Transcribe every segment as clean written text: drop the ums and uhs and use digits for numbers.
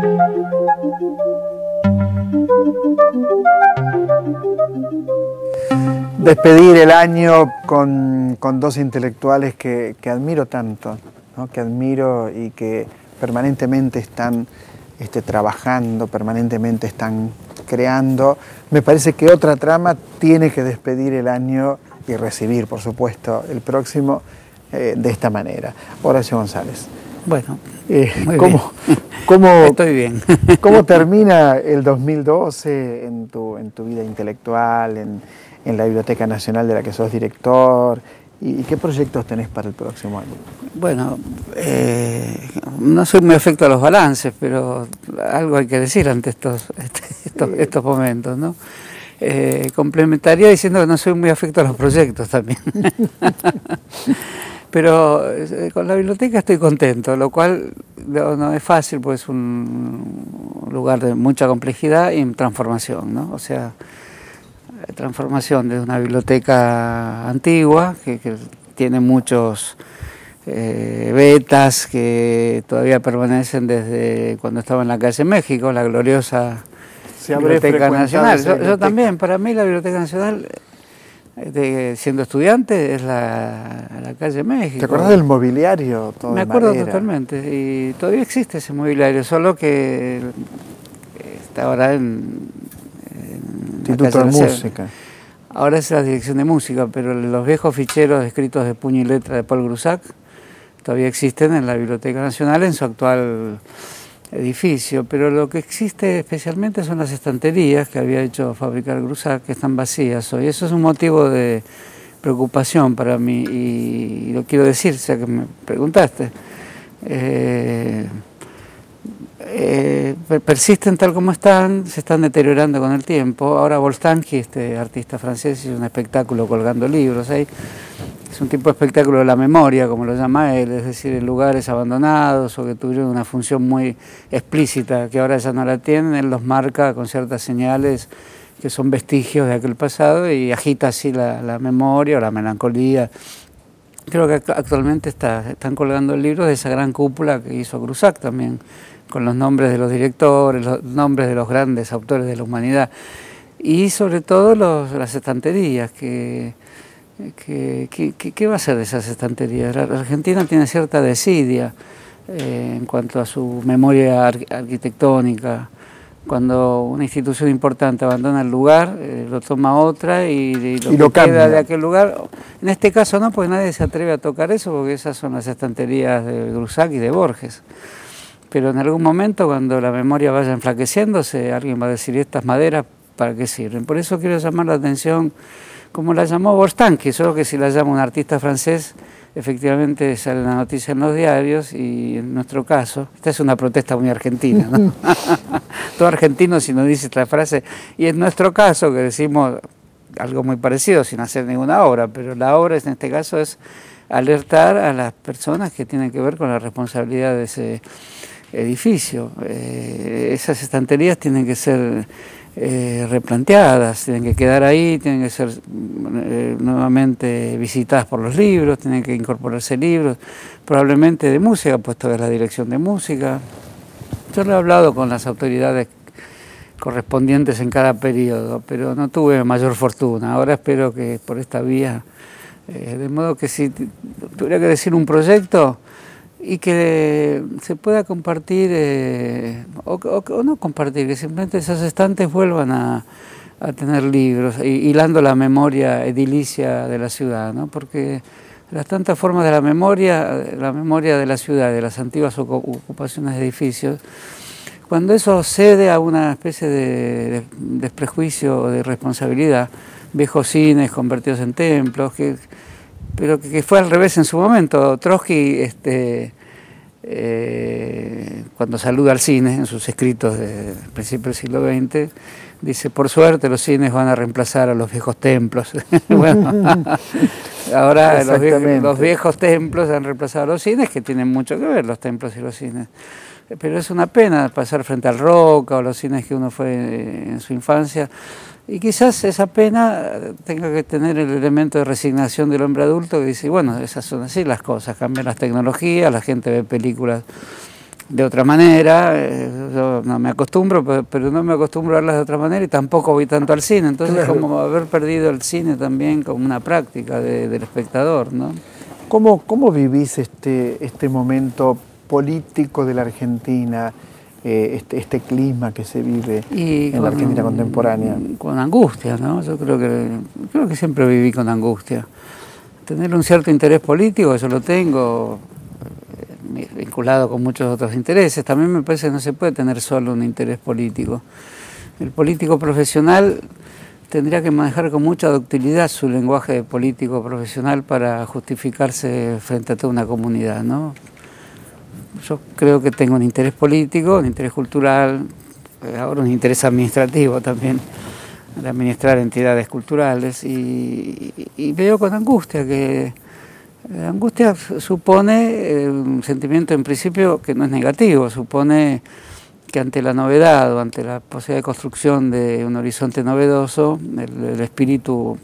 Despedir el año con dos intelectuales que admiro tanto, ¿no? Que admiro y que permanentemente están trabajando, permanentemente están creando. Me parece que otra trama tiene que despedir el año y recibir, por supuesto, el próximo de esta manera. Horacio González. Bueno, ¿cómo estoy bien. ¿Cómo termina el 2012 en tu vida intelectual, en la Biblioteca Nacional de la que sos director? ¿Y qué proyectos tenés para el próximo año? Bueno, no soy muy afecto a los balances, pero algo hay que decir ante estos momentos, ¿no? Complementaría diciendo que no soy muy afecto a los proyectos también. Pero con la biblioteca estoy contento, lo cual no es fácil, pues es un lugar de mucha complejidad y transformación, ¿no? O sea, transformación de una biblioteca antigua que tiene muchos vetas que todavía permanecen desde cuando estaba en la calle México, la gloriosa Biblioteca Nacional. Yo también, para mí la Biblioteca Nacional, siendo estudiante, es la calle México. ¿Te acordás del mobiliario? Todo Me acuerdo totalmente, y todavía existe ese mobiliario, solo que está ahora en Instituto de Música. Ahora es la Dirección de Música, pero los viejos ficheros escritos de puño y letra de Paul Grusac todavía existen en la Biblioteca Nacional en su actual edificio, pero lo que existe especialmente son las estanterías que había hecho fabricar Grusac, que están vacías hoy. Eso es un motivo de preocupación para mí y lo quiero decir, ya que me preguntaste. Persisten tal como están, se están deteriorando con el tiempo. Ahora Boltanski, este artista francés, hizo un espectáculo colgando libros ahí. Es un tipo de espectáculo de la memoria, como lo llama él, es decir, en lugares abandonados o que tuvieron una función muy explícita, que ahora ya no la tienen. Él los marca con ciertas señales que son vestigios de aquel pasado y agita así la memoria o la melancolía. Creo que actualmente están colgando libros de esa gran cúpula que hizo Grusac también, con los nombres de los directores, los nombres de los grandes autores de la humanidad, y sobre todo las estanterías. ¿Qué va a ser de esas estanterías? La Argentina tiene cierta desidia en cuanto a su memoria arquitectónica. Cuando una institución importante abandona el lugar, lo toma otra y lo que queda de aquel lugar. En este caso no, porque nadie se atreve a tocar eso, porque esas son las estanterías de Grusac y de Borges. Pero en algún momento, cuando la memoria vaya enflaqueciéndose, alguien va a decir, ¿estas maderas para qué sirven? Por eso quiero llamar la atención, como la llamó Boltanski, solo que si la llama un artista francés, efectivamente sale la noticia en los diarios, y en nuestro caso, esta es una protesta muy argentina, ¿no? Todo argentino si no dice esta frase, y en nuestro caso, que decimos algo muy parecido sin hacer ninguna obra, pero la obra en este caso es alertar a las personas que tienen que ver con la responsabilidad de ese edificio. Esas estanterías tienen que ser replanteadas, tienen que quedar ahí, tienen que ser nuevamente visitadas por los libros, tienen que incorporarse libros, probablemente de música, puesto que es la dirección de música. Yo lo he hablado con las autoridades correspondientes en cada periodo, pero no tuve mayor fortuna. Ahora espero que por esta vía, de modo que si tuviera que decir un proyecto, y que se pueda compartir, o no compartir, que simplemente esos estantes vuelvan a tener libros, hilando la memoria edilicia de la ciudad, ¿no? Porque las tantas formas de la memoria de la ciudad, de las antiguas ocupaciones de edificios, cuando eso cede a una especie de desprejuicio o de irresponsabilidad, viejos cines convertidos en templos, pero que fue al revés en su momento. Trotsky, cuando saluda al cine en sus escritos de principios del siglo XX, dice, por suerte los cines van a reemplazar a los viejos templos. Bueno, ahora los viejos templos han reemplazado a los cines, que tienen mucho que ver los templos y los cines. Pero es una pena pasar frente al Roca o los cines que uno fue en su infancia. Y quizás esa pena tenga que tener el elemento de resignación del hombre adulto que dice, bueno, esas son así las cosas, cambian las tecnologías, la gente ve películas de otra manera, yo no me acostumbro, pero no me acostumbro a verlas de otra manera y tampoco voy tanto al cine, entonces Claro. como haber perdido el cine también como una práctica del espectador, ¿no? ¿Cómo vivís este momento político de la Argentina, este clima que se vive en la Argentina contemporánea? Con angustia, ¿no? Yo creo que siempre viví con angustia. Tener un cierto interés político, eso lo tengo, vinculado con muchos otros intereses. También me parece que no se puede tener solo un interés político. El político profesional tendría que manejar con mucha ductilidad su lenguaje de político profesional para justificarse frente a toda una comunidad, ¿no? Yo creo que tengo un interés político, un interés cultural, ahora un interés administrativo también, de administrar entidades culturales, y veo con angustia que angustia supone un sentimiento en principio que no es negativo, supone que ante la novedad o ante la posibilidad de construcción de un horizonte novedoso, el espíritu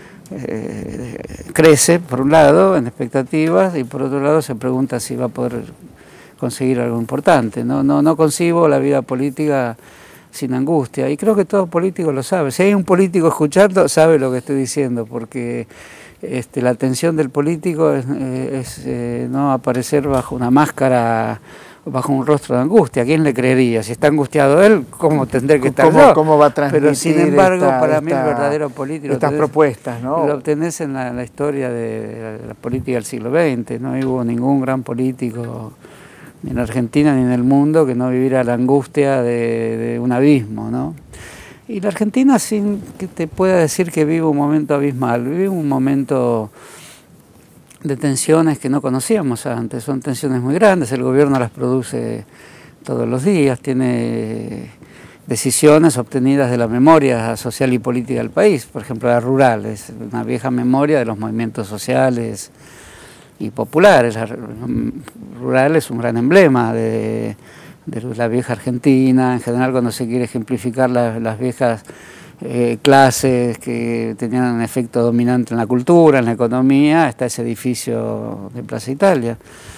crece, por un lado, en expectativas, y por otro lado se pregunta si va a poder conseguir algo importante. No concibo la vida política sin angustia, y creo que todo político lo sabe. Si hay un político escuchando, sabe lo que estoy diciendo, porque la atención del político es no aparecer bajo una máscara, bajo un rostro de angustia. ¿A quién le creería? Si está angustiado él, ¿cómo tendré que estar yo? ¿Cómo va a transmitir? Pero sin embargo, para mí el verdadero político... Estas propuestas, ¿no? Lo obtenés en la historia de la política del siglo XX. No hubo ningún gran político, ni en Argentina ni en el mundo, que no viviera la angustia de un abismo, ¿no? Y la Argentina, sin que te pueda decir que vive un momento abismal, vive un momento de tensiones que no conocíamos antes. Son tensiones muy grandes, el gobierno las produce todos los días, tiene decisiones obtenidas de la memoria social y política del país. Por ejemplo, la rural es una vieja memoria de los movimientos sociales y populares. La rural es un gran emblema de la vieja Argentina. En general, cuando se quiere ejemplificar las viejas clases que tenían un efecto dominante en la cultura, en la economía, está ese edificio de Plaza Italia.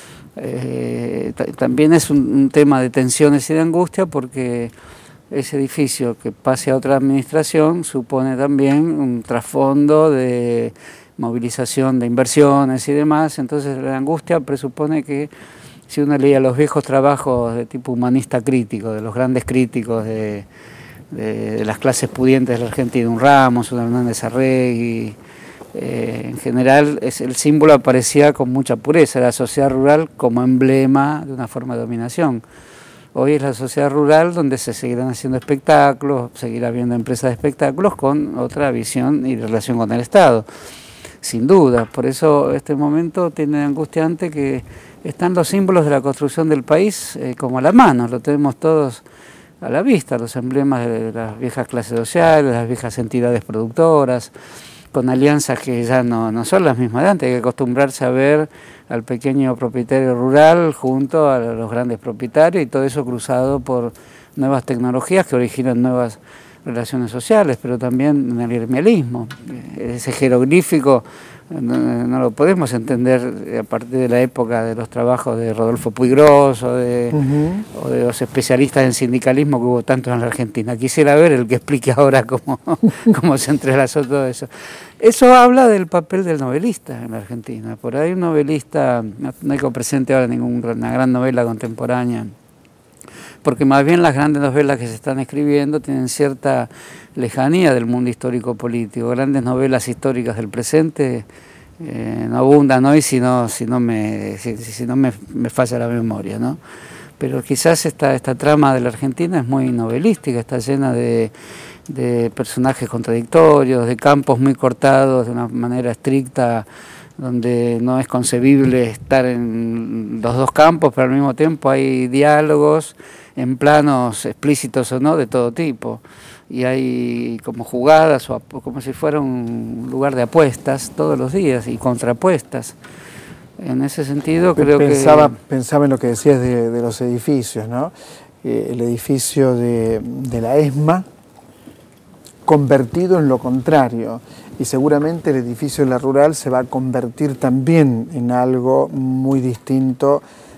También es un tema de tensiones y de angustia, porque ese edificio que pase a otra administración supone también un trasfondo de movilización de inversiones y demás. Entonces la angustia presupone que, si uno leía los viejos trabajos de tipo humanista crítico, de los grandes críticos de las clases pudientes de la Argentina, un Ramos, un Hernández Arregui, en general el símbolo aparecía con mucha pureza, la sociedad rural como emblema de una forma de dominación. Hoy es la sociedad rural donde se seguirán haciendo espectáculos, seguirá habiendo empresas de espectáculos con otra visión y relación con el Estado, sin duda. Por eso este momento tiene angustiante que están los símbolos de la construcción del país como a la mano, lo tenemos todos a la vista, los emblemas de las viejas clases sociales, las viejas entidades productoras, con alianzas que ya no son las mismas de antes. Hay que acostumbrarse a ver al pequeño propietario rural junto a los grandes propietarios, y todo eso cruzado por nuevas tecnologías que originan nuevas relaciones sociales, pero también en el gremialismo. Ese jeroglífico no lo podemos entender a partir de la época de los trabajos de Rodolfo Puigros o de los especialistas en sindicalismo que hubo tantos en la Argentina. Quisiera ver el que explique ahora cómo se entrelazó todo eso. Eso habla del papel del novelista en la Argentina. Por ahí un novelista, no hay presente ahora ninguna gran novela contemporánea, porque más bien las grandes novelas que se están escribiendo tienen cierta lejanía del mundo histórico-político. Grandes novelas históricas del presente no abundan hoy si no me falla la memoria, ¿no? Pero quizás esta trama de la Argentina es muy novelística, está llena de personajes contradictorios, de campos muy cortados de una manera estricta, donde no es concebible estar en los dos campos, pero al mismo tiempo hay diálogos en planos explícitos o no de todo tipo, y hay como jugadas o como si fuera un lugar de apuestas todos los días y contrapuestas. En ese sentido creo pensaba en lo que decías de los edificios, ¿no? El edificio de la ESMA convertido en lo contrario, y seguramente el edificio de la rural se va a convertir también en algo muy distinto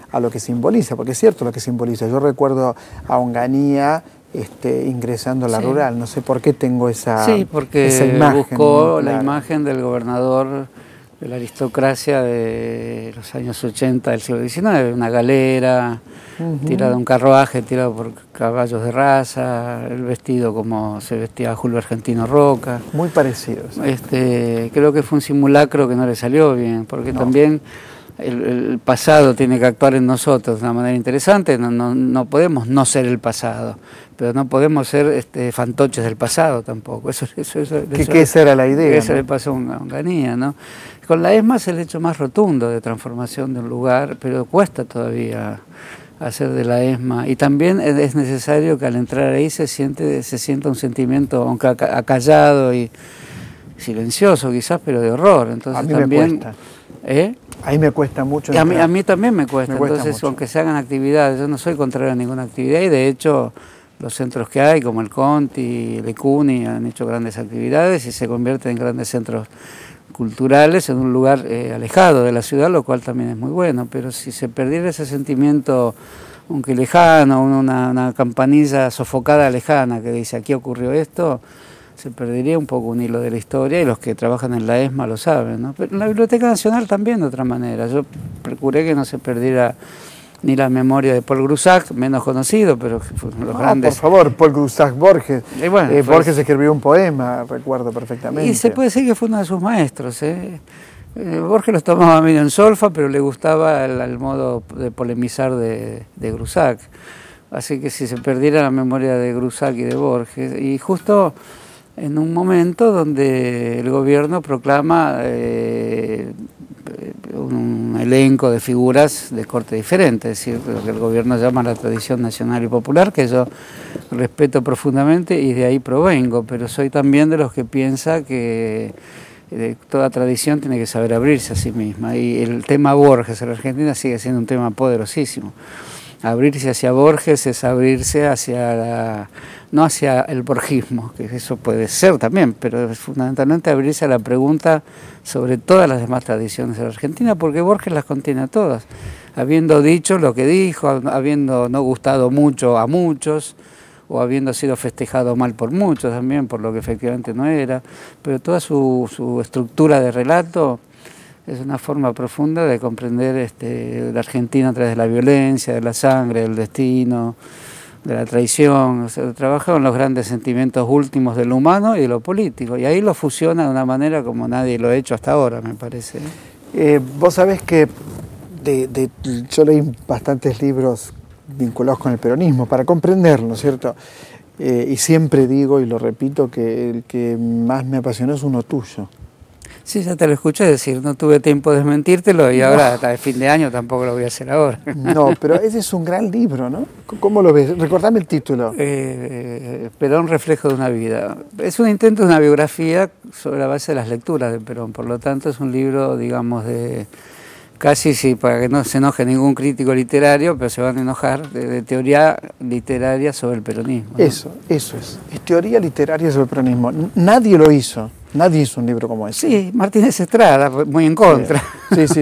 a lo que simboliza, porque es cierto lo que simboliza. Yo recuerdo a Onganía ingresando a la rural, no sé por qué tengo esa Sí, porque esa imagen, buscó ¿no? la Claro. imagen del gobernador de la aristocracia de los años 80 del siglo XIX, una galera, tirado un carruaje, tirado por caballos de raza, el vestido como se vestía Julio Argentino Roca. Muy parecidos. Creo que fue un simulacro que no le salió bien, porque también el pasado tiene que actuar en nosotros de una manera interesante. No podemos no ser el pasado, pero no podemos ser fantoches del pasado tampoco. Que esa era la idea. Eso, ¿no? Le pasó a Onganía, ¿no? Con la ESMA es el hecho más rotundo de transformación de un lugar, pero cuesta todavía hacer de la ESMA. Y también es necesario que al entrar ahí se sienta un sentimiento, aunque acallado y silencioso quizás, pero de horror. Entonces, a mí también, me cuesta. Ahí me cuesta mucho. Y a mí también me cuesta. Entonces, mucho. aunque se hagan actividades, yo no soy contrario a ninguna actividad, y de hecho los centros que hay, como el Conti, el Ecuni, han hecho grandes actividades y se convierten en grandes centros culturales en un lugar alejado de la ciudad, lo cual también es muy bueno. Pero si se perdiera ese sentimiento, aunque lejano, una campanilla sofocada lejana que dice aquí ocurrió esto, se perdería un poco un hilo de la historia, y los que trabajan en la ESMA lo saben, ¿no? Pero en la Biblioteca Nacional también de otra manera. Yo procuré que no se perdiera ni la memoria de Paul Grusac, menos conocido, pero fueron los grandes. Por favor, Paul Grusac Borges. Bueno, Borges escribió un poema, recuerdo perfectamente. Y se puede decir que fue uno de sus maestros. Borges los tomaba medio en solfa, pero le gustaba el modo de polemizar de Grusac. Así que si se perdiera la memoria de Grusac y de Borges, y justo en un momento donde el gobierno proclama un elenco de figuras de corte diferente, es decir, lo que el gobierno llama la tradición nacional y popular, que yo respeto profundamente y de ahí provengo, pero soy también de los que piensa que toda tradición tiene que saber abrirse a sí misma, y el tema Borges en la Argentina sigue siendo un tema poderosísimo. Abrirse hacia Borges es abrirse hacia no hacia el borgismo, que eso puede ser también, pero es fundamentalmente abrirse a la pregunta sobre todas las demás tradiciones de la Argentina, porque Borges las contiene a todas, habiendo dicho lo que dijo, habiendo no gustado mucho a muchos, o habiendo sido festejado mal por muchos también, por lo que efectivamente no era, pero toda su estructura de relato es una forma profunda de comprender la Argentina a través de la violencia, de la sangre, del destino, de la traición. O sea, trabaja con los grandes sentimientos últimos de lo humano y de lo político, y ahí lo fusiona de una manera como nadie lo ha hecho hasta ahora, me parece. Vos sabés que yo leí bastantes libros vinculados con el peronismo para comprenderlo, ¿no es cierto? Y siempre digo, y lo repito, que el que más me apasionó es uno tuyo. Sí, ya te lo escuché decir, no tuve tiempo de desmentírtelo, y ahora hasta el fin de año tampoco lo voy a hacer ahora. No, pero ese es un gran libro, ¿no? ¿Cómo lo ves? Recordame el título. Perón, reflejo de una vida. Es un intento de una biografía sobre la base de las lecturas de Perón, por lo tanto es un libro, digamos, de casi, sí, para que no se enoje ningún crítico literario, pero se van a enojar, de teoría literaria sobre el peronismo, ¿no? Eso es teoría literaria sobre el peronismo. Nadie lo hizo. Nadie hizo un libro como ese. Sí, Martínez Estrada, muy en contra. Sí.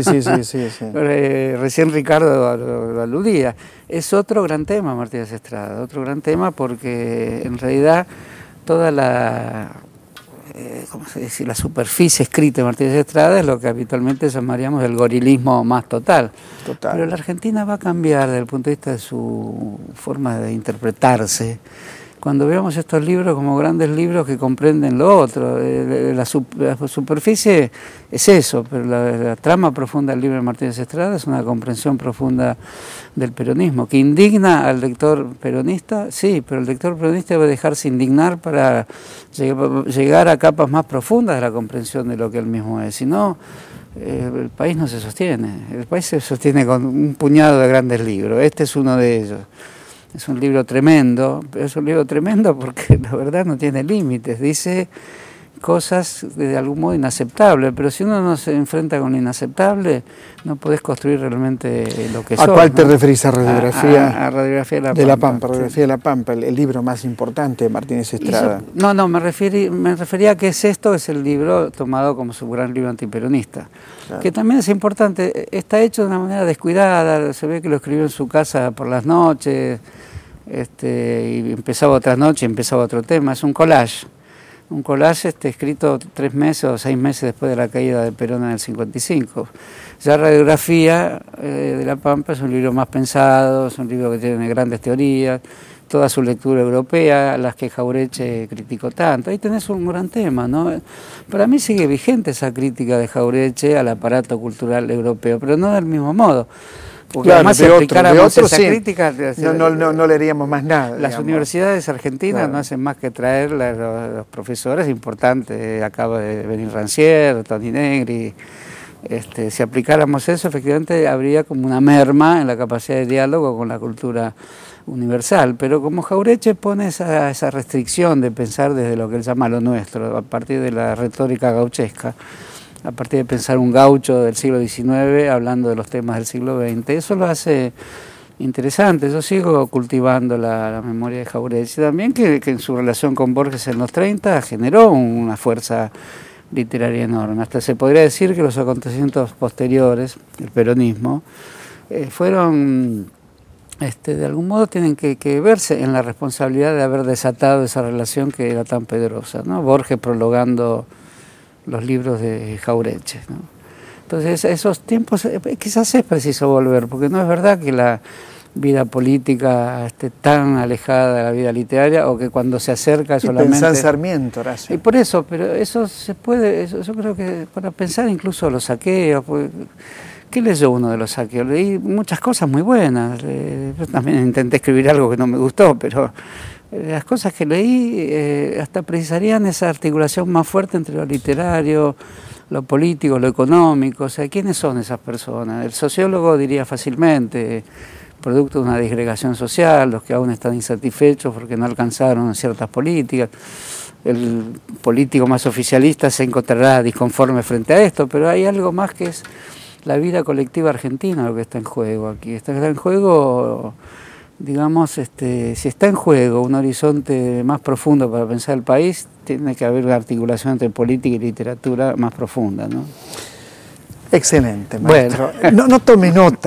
Recién Ricardo lo aludía. Es otro gran tema, Martínez Estrada, otro gran tema, porque en realidad toda la superficie escrita de Martínez Estrada es lo que habitualmente llamaríamos el gorilismo más total. Pero la Argentina va a cambiar desde el punto de vista de su forma de interpretarse cuando veamos estos libros como grandes libros que comprenden lo otro. La superficie es eso, pero la trama profunda del libro de Martínez Estrada es una comprensión profunda del peronismo, que indigna al lector peronista, sí, pero el lector peronista debe dejarse indignar para llegar a capas más profundas de la comprensión de lo que él mismo es. Si no, el país no se sostiene. El país se sostiene con un puñado de grandes libros. Este es uno de ellos. Es un libro tremendo, pero es un libro tremendo porque la verdad no tiene límites. Dice cosas de algún modo inaceptables, pero si uno no se enfrenta con lo inaceptable, no podés construir realmente lo que sos. ¿A cuál te ¿no? referís? ¿A Radiografía? A Radiografía de la Pampa. Radiografía de la Pampa, el libro más importante de Martínez Estrada. No, me refería a que es el libro tomado como su gran libro antiperonista, claro. Que también es importante, está hecho de una manera descuidada, se ve que lo escribió en su casa por las noches, y empezaba otra noche, empezaba otro tema, es un collage escrito 3 meses o 6 meses después de la caída de Perón en el 55. Ya Radiografía de la Pampa es un libro más pensado, es un libro que tiene grandes teorías, toda su lectura europea, las que Jauretche criticó tanto. Ahí tenés un gran tema, ¿no? Para mí sigue vigente esa crítica de Jauretche al aparato cultural europeo, pero no del mismo modo. Porque claro, además si aplicáramos esa crítica, no leeríamos más nada. Las universidades argentinas claro. no hacen más que traer los profesores importantes. Acaba de venir Rancière, Toni Negri. Si aplicáramos eso, efectivamente habría como una merma en la capacidad de diálogo con la cultura universal. Pero como Jauretche pone esa restricción de pensar desde lo que él llama lo nuestro, a partir de la retórica gauchesca, a partir de pensar un gaucho del siglo XIX hablando de los temas del siglo XX. Eso lo hace interesante. Yo sigo cultivando la memoria de Jauretche también, que en su relación con Borges en los 30 generó una fuerza literaria enorme. Hasta se podría decir que los acontecimientos posteriores, el peronismo, fueron, de algún modo tienen que verse en la responsabilidad de haber desatado esa relación que era tan poderosa, ¿no? Borges prologando los libros de Jauretche, ¿no? Entonces, esos tiempos quizás es preciso volver, porque no es verdad que la vida política esté tan alejada de la vida literaria, o que cuando se acerca solamente... Pensá en Sarmiento, Horacio. Y por eso, pero eso se puede, yo creo que para pensar incluso los saqueos, pues, ¿qué leyó uno de los saqueos? Leí muchas cosas muy buenas, yo también intenté escribir algo que no me gustó, pero... las cosas que leí hasta precisarían esa articulación más fuerte entre lo literario, lo político, lo económico. O sea, ¿quiénes son esas personas? El sociólogo diría fácilmente, producto de una disgregación social, los que aún están insatisfechos porque no alcanzaron ciertas políticas. El político más oficialista se encontrará disconforme frente a esto, pero hay algo más que es la vida colectiva argentina lo que está en juego aquí. Está en juego... digamos, si está en juego un horizonte más profundo para pensar el país, tiene que haber una articulación entre política y literatura más profunda, ¿no? Excelente, maestro. Bueno. No tome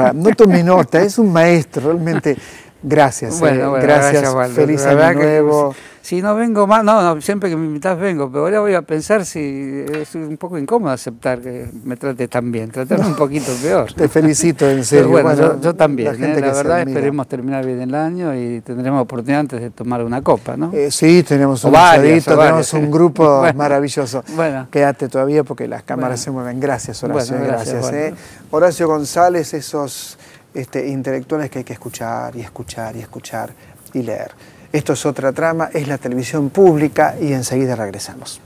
nota, es un maestro, realmente. Gracias, gracias, feliz año nuevo. Si no vengo más, no, siempre que me invitas vengo, pero ahora voy a pensar si es un poco incómodo aceptar que me trate tan bien, tratarme un poquito peor. Te felicito, en serio. Pero bueno, yo también, la verdad esperemos terminar bien el año y tendremos oportunidad antes de tomar una copa, ¿no? Sí, tenemos un asadito, tenemos un grupo maravilloso. Bueno. Quédate todavía porque las cámaras se mueven. Gracias, Horacio, gracias. Horacio González, esos intelectuales que hay que escuchar y escuchar y escuchar y leer. Esto es Otra Trama, es la televisión pública y enseguida regresamos.